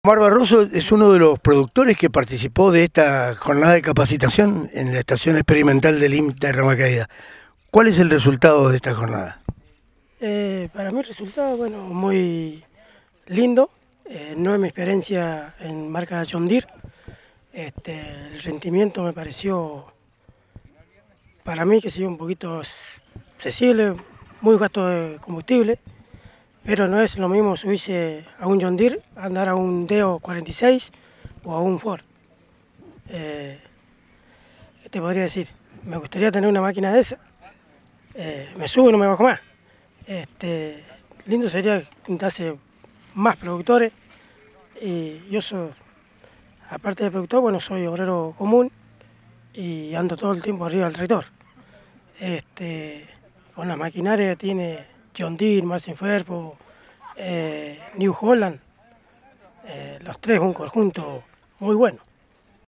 Omar Barroso es uno de los productores que participó de esta jornada de capacitación en la estación experimental del IMTA Ramacaída. ¿Cuál es el resultado de esta jornada? Para mí el resultado, bueno, muy lindo. No es mi experiencia en marca John Deere. El rendimiento me pareció, para mí, que sea un poquito accesible, muy gasto de combustible, pero no es lo mismo subirse a un John Deere, andar a un Deo 46 o a un Ford. Eh, ¿Qué te podría decir? Me gustaría tener una máquina de esa. Me subo y no me bajo más. Lindo sería juntarse más productores. Y yo soy, aparte de productor, bueno, soy obrero común y ando todo el tiempo arriba del tractor. Con la maquinaria que tiene John Deere, Martin Ferpo, New Holland, los tres un conjunto muy bueno.